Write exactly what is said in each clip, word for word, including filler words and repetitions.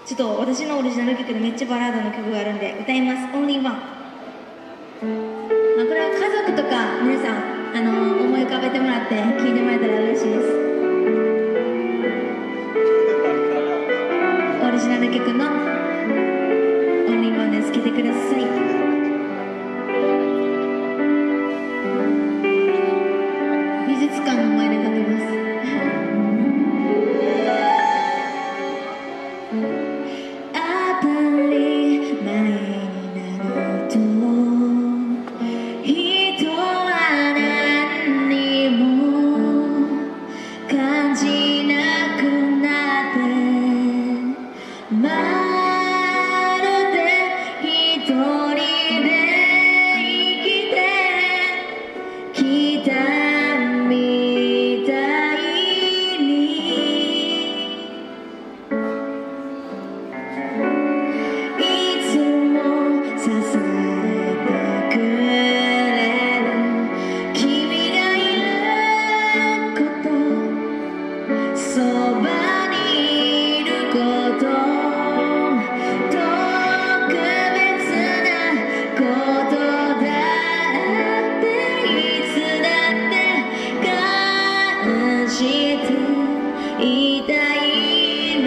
ちょっと私のオリジナル曲でめっちゃバラードの曲があるんで歌います。 Only One。 まあこれは家族とか皆さんあの思い浮かべてもらって聴いてもらえたら嬉しいです。オリジナル曲の Only One です。聴いてください。美術館の前で歌ってます。当たり前になると人は何にも感じなくなってまるで一人で生きてきたみたいにいつも支えてくれる君がいることそばにいること特別なことだっていつだって感じていたいな。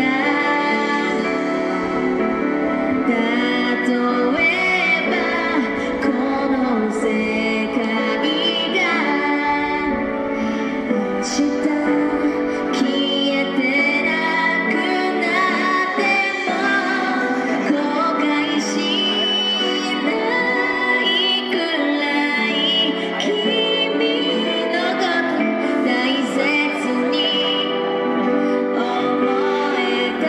例えばこの世界が明日消えてなくなっても後悔しないくらい君のこと大切に思えた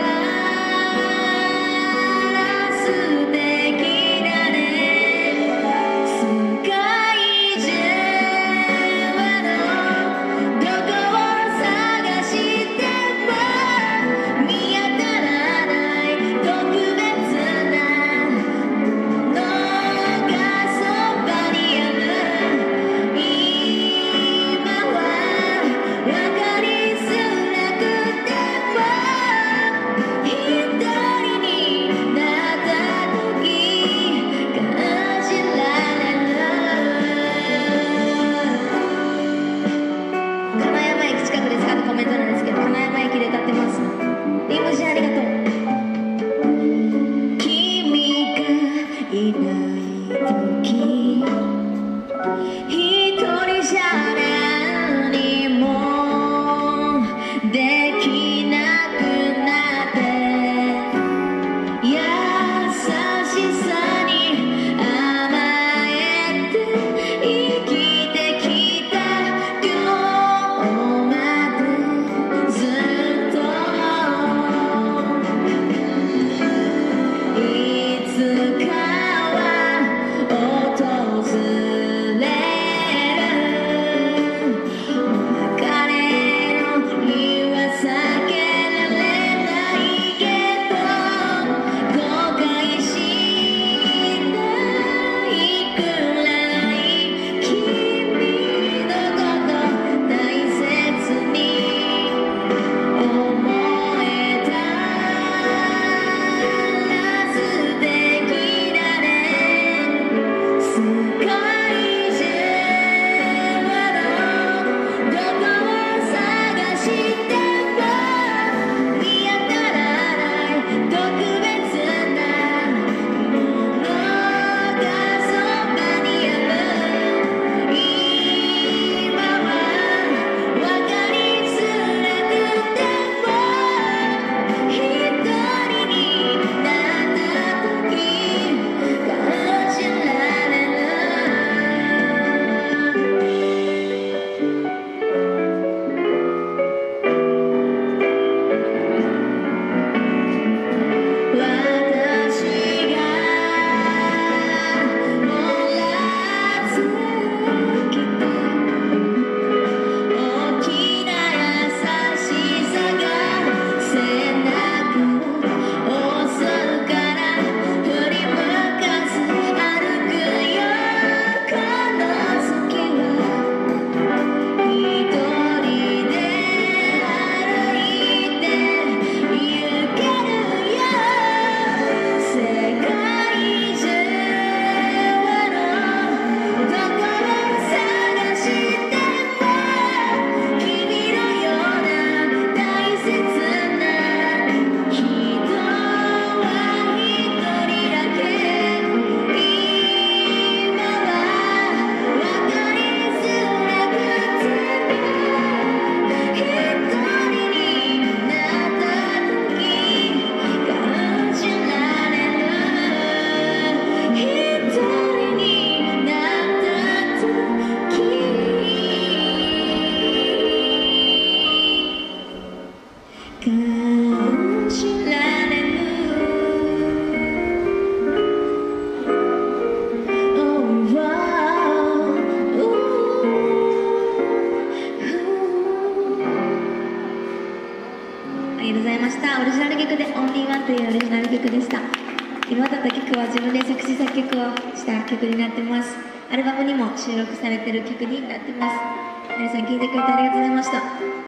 ら素敵だね。世界中のどこを探しても見当たらない特別なものがそばにある。今は分かりづらくても一人になった時感じられる。金山駅近くですかってコメントなんですけど、金山駅で歌ってます。リムジンありがとう。君がいない時一人じゃ何もできなくなって優しさに甘えて生きてきた今日までずっといつかは訪れる別れの日は避けられないけど後悔しないくらい君のこと大切に思えたら素敵だね。世界中のどこを探しても見当たらない特別なものがそばにある。今は分かりづらくても一人になった時感じられる。 というオリジナル曲でした。今歌った曲は自分で作詞作曲をした曲になってます。アルバムにも収録されている曲になってます。皆さん聴いてくれてありがとうございました。